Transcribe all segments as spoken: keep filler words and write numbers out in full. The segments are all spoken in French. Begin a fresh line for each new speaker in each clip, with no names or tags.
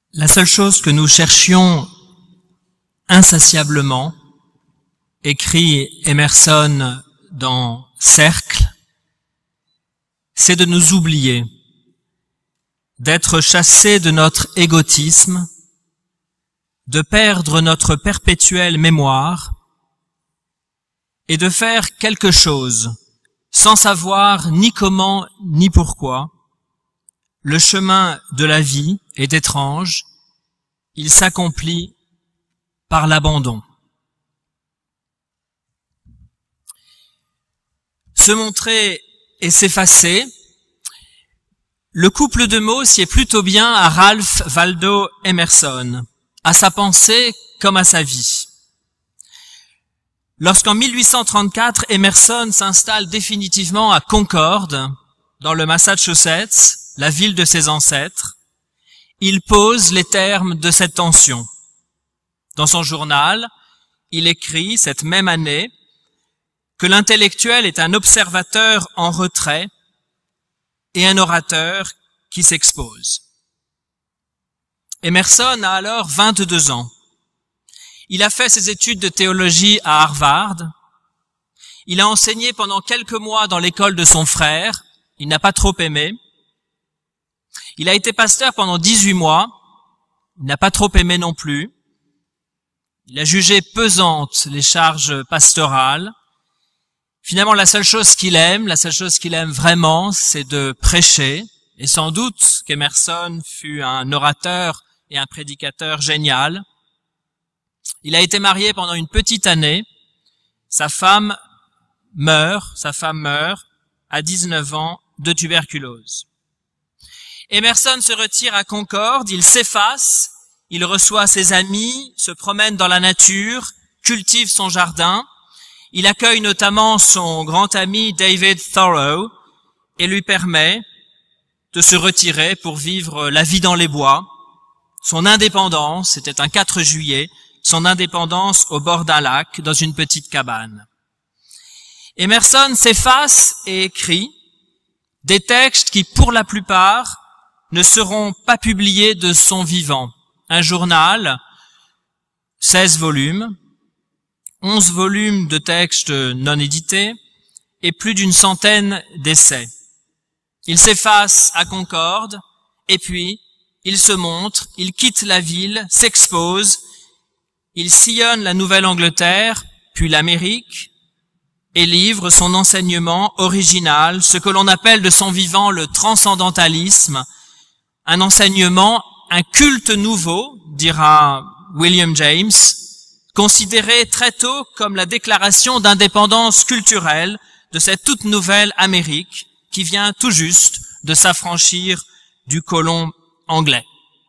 La seule chose que nous cherchions insatiablement, écrit Emerson dans Cercle, c'est de nous oublier, d'être chassés de notre égotisme, de perdre notre perpétuelle mémoire et de faire quelque chose sans savoir ni comment ni pourquoi. Le chemin de la vie est étrange, il s'accomplit par l'abandon. Se montrer et s'effacer, le couple de mots sied plutôt bien à Ralph Waldo Emerson, à sa pensée comme à sa vie. Lorsqu'en mille huit cent trente-quatre, Emerson s'installe définitivement à Concord, dans le Massachusetts, la ville de ses ancêtres, il pose les termes de cette tension. Dans son journal, il écrit cette même année que l'intellectuel est un observateur en retrait et un orateur qui s'expose. Emerson a alors vingt-deux ans. Il a fait ses études de théologie à Harvard. Il a enseigné pendant quelques mois dans l'école de son frère. Il n'a pas trop aimé. Il a été pasteur pendant dix-huit mois. Il n'a pas trop aimé non plus. Il a jugé pesantes les charges pastorales. Finalement, la seule chose qu'il aime, la seule chose qu'il aime vraiment, c'est de prêcher. Et sans doute qu'Emerson fut un orateur et un prédicateur génial. Il a été marié pendant une petite année. Sa femme meurt, sa femme meurt à dix-neuf ans de tuberculose. Emerson se retire à Concorde, il s'efface, il reçoit ses amis, se promène dans la nature, cultive son jardin. Il accueille notamment son grand ami David Thoreau et lui permet de se retirer pour vivre la vie dans les bois. Son indépendance, c'était un quatre juillet, son indépendance au bord d'un lac, dans une petite cabane. Emerson s'efface et écrit des textes qui, pour la plupart, ne seront pas publiés de son vivant. Un journal, seize volumes, onze volumes de textes non édités et plus d'une centaine d'essais. Il s'efface à Concorde et puis il se montre, il quitte la ville, s'expose, il sillonne la Nouvelle-Angleterre, puis l'Amérique, et livre son enseignement original, ce que l'on appelle de son vivant le transcendantalisme, un enseignement, un culte nouveau, dira William James, considéré très tôt comme la déclaration d'indépendance culturelle de cette toute nouvelle Amérique qui vient tout juste de s'affranchir du colon anglais.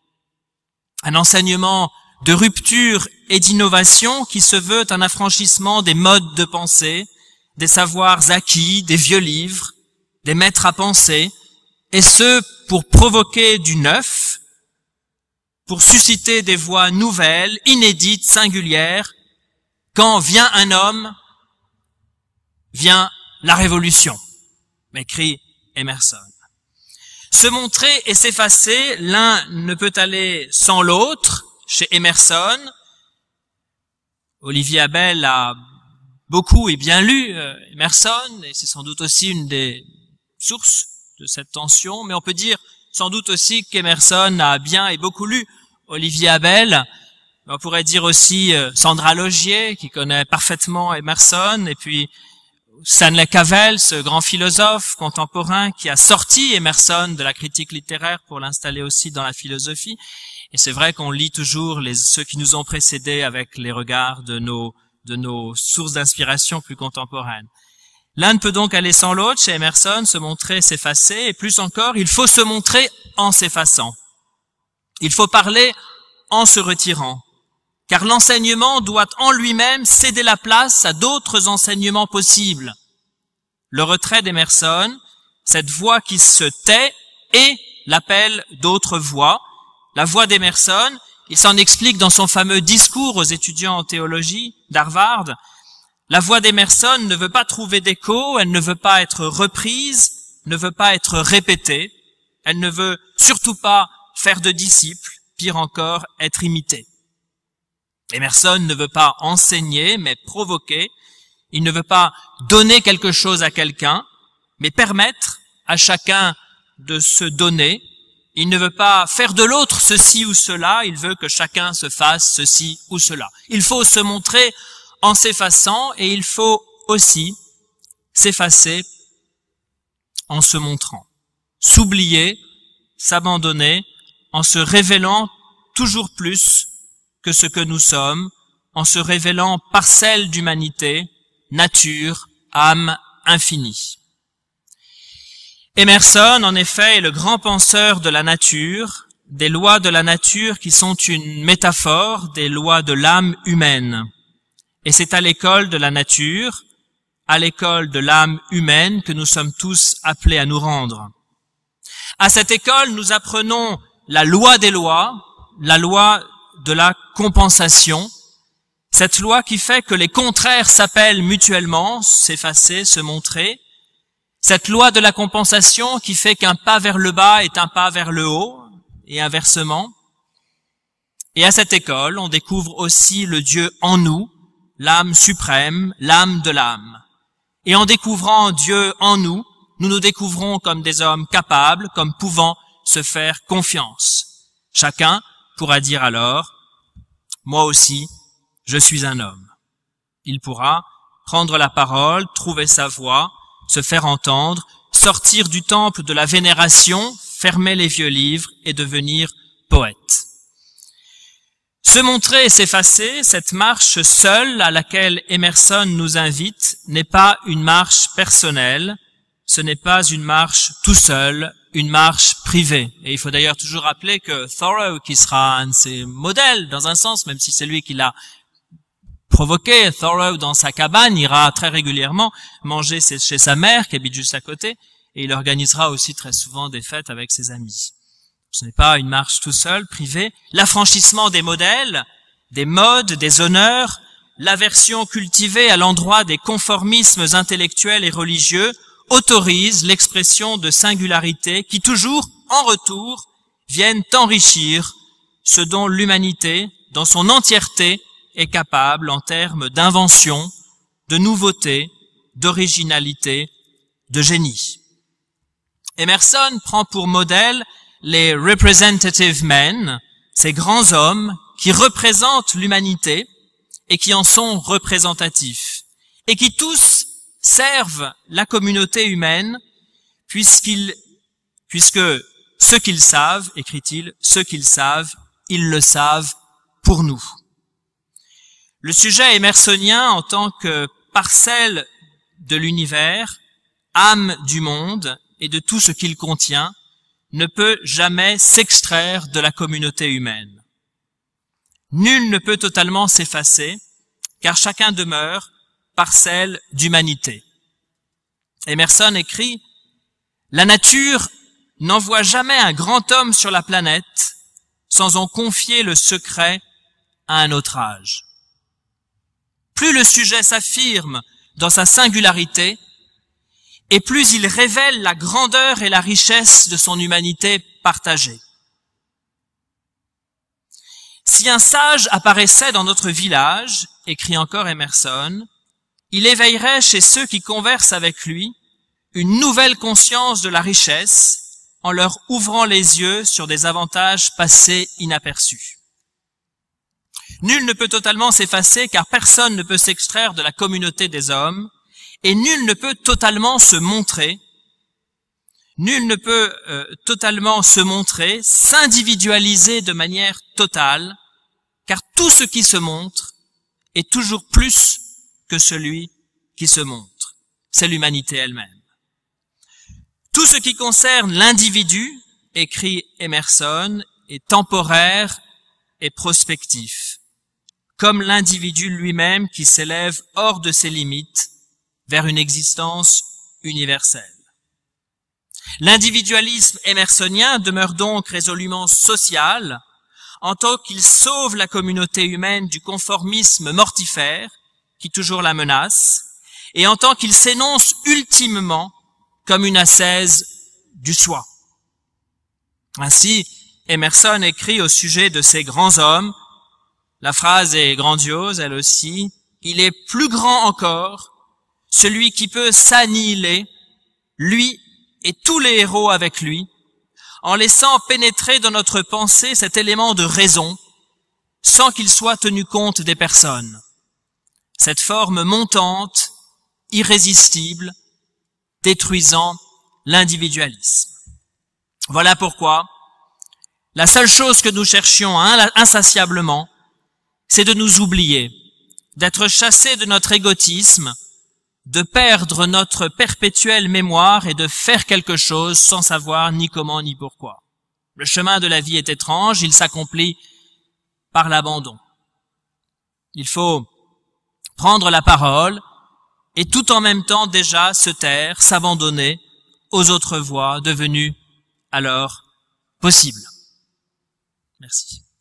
Un enseignement de rupture et d'innovation qui se veut un affranchissement des modes de pensée, des savoirs acquis, des vieux livres, des maîtres à penser, et ce, pour provoquer du neuf, pour susciter des voix nouvelles, inédites, singulières. Quand vient un homme, vient la révolution, m'écrit Emerson. Se montrer et s'effacer, l'un ne peut aller sans l'autre. Chez Emerson, Olivier Abel a beaucoup et bien lu Emerson, et c'est sans doute aussi une des sources de cette tension, mais on peut dire sans doute aussi qu'Emerson a bien et beaucoup lu Olivier Abel. On pourrait dire aussi Sandra Logier, qui connaît parfaitement Emerson, et puis Stanley Cavell, ce grand philosophe contemporain qui a sorti Emerson de la critique littéraire pour l'installer aussi dans la philosophie. Et c'est vrai qu'on lit toujours les, ceux qui nous ont précédés avec les regards de nos, de nos sources d'inspiration plus contemporaines. L'un ne peut donc aller sans l'autre. Chez Emerson, se montrer, s'effacer, et plus encore, il faut se montrer en s'effaçant. Il faut parler en se retirant, car l'enseignement doit en lui-même céder la place à d'autres enseignements possibles. Le retrait d'Emerson, cette voix qui se tait, est l'appel d'autres voix. La voix d'Emerson, il s'en explique dans son fameux discours aux étudiants en théologie d'Harvard. La voix d'Emerson ne veut pas trouver d'écho, elle ne veut pas être reprise, ne veut pas être répétée, elle ne veut surtout pas faire de disciples, pire encore, être imité. Emerson ne veut pas enseigner, mais provoquer. Il ne veut pas donner quelque chose à quelqu'un, mais permettre à chacun de se donner. Il ne veut pas faire de l'autre ceci ou cela, il veut que chacun se fasse ceci ou cela. Il faut se montrer en s'effaçant et il faut aussi s'effacer en se montrant. S'oublier, s'abandonner, en se révélant toujours plus que ce que nous sommes, en se révélant parcelle d'humanité, nature, âme infinie. Emerson, en effet, est le grand penseur de la nature, des lois de la nature qui sont une métaphore des lois de l'âme humaine. Et c'est à l'école de la nature, à l'école de l'âme humaine que nous sommes tous appelés à nous rendre. À cette école, nous apprenons la loi des lois, la loi de la compensation, cette loi qui fait que les contraires s'appellent mutuellement, s'effacer, se montrer, cette loi de la compensation qui fait qu'un pas vers le bas est un pas vers le haut, et inversement. Et à cette école, on découvre aussi le Dieu en nous, l'âme suprême, l'âme de l'âme. Et en découvrant Dieu en nous, nous nous découvrons comme des hommes capables, comme pouvant se faire confiance. Chacun pourra dire alors, moi aussi, je suis un homme. Il pourra prendre la parole, trouver sa voix, se faire entendre, sortir du temple de la vénération, fermer les vieux livres et devenir poète. Se montrer et s'effacer, cette marche seule à laquelle Emerson nous invite, n'est pas une marche personnelle, ce n'est pas une marche tout seul, une marche privée. Et il faut d'ailleurs toujours rappeler que Thoreau, qui sera un de ses modèles dans un sens, même si c'est lui qui l'a provoqué, Thoreau dans sa cabane ira très régulièrement manger chez sa mère qui habite juste à côté, et il organisera aussi très souvent des fêtes avec ses amis. Ce n'est pas une marche tout seul, privée. L'affranchissement des modèles, des modes, des honneurs, l'aversion cultivée à l'endroit des conformismes intellectuels et religieux autorise l'expression de singularités qui toujours, en retour, viennent enrichir ce dont l'humanité, dans son entièreté, est capable en termes d'invention, de nouveauté, d'originalité, de génie. Emerson prend pour modèle les representative men, ces grands hommes qui représentent l'humanité et qui en sont représentatifs, et qui tous servent la communauté humaine, puisqu'ils, puisque ce qu'ils savent, écrit-il, ce qu'ils savent, ils le savent pour nous. Le sujet émersonien en tant que parcelle de l'univers, âme du monde et de tout ce qu'il contient, ne peut jamais s'extraire de la communauté humaine. Nul ne peut totalement s'effacer, car chacun demeure parcelle d'humanité. Emerson écrit « La nature n'envoie jamais un grand homme sur la planète sans en confier le secret à un autre âge. Plus le sujet s'affirme dans sa singularité, et plus il révèle la grandeur et la richesse de son humanité partagée. Si un sage apparaissait dans notre village, écrit encore Emerson, il éveillerait chez ceux qui conversent avec lui une nouvelle conscience de la richesse en leur ouvrant les yeux sur des avantages passés inaperçus. Nul ne peut totalement s'effacer car personne ne peut s'extraire de la communauté des hommes, et nul ne peut totalement se montrer, nul ne peut euh, totalement se montrer, s'individualiser de manière totale, car tout ce qui se montre est toujours plus que celui qui se montre. C'est l'humanité elle-même. Tout ce qui concerne l'individu, écrit Emerson, est temporaire et prospectif, comme l'individu lui-même qui s'élève hors de ses limites vers une existence universelle. L'individualisme émersonien demeure donc résolument social en tant qu'il sauve la communauté humaine du conformisme mortifère qui toujours la menace et en tant qu'il s'énonce ultimement comme une ascèse du soi. Ainsi, Emerson écrit au sujet de ces grands hommes, la phrase est grandiose elle aussi, « Il est plus grand encore, celui qui peut s'annihiler, lui et tous les héros avec lui, en laissant pénétrer dans notre pensée cet élément de raison, sans qu'il soit tenu compte des personnes. Cette forme montante, irrésistible, détruisant l'individualisme. » Voilà pourquoi la seule chose que nous cherchions insatiablement, c'est de nous oublier, d'être chassés de notre égotisme, de perdre notre perpétuelle mémoire et de faire quelque chose sans savoir ni comment ni pourquoi. Le chemin de la vie est étrange, il s'accomplit par l'abandon. Il faut prendre la parole et tout en même temps déjà se taire, s'abandonner aux autres voies devenues alors possibles. Merci.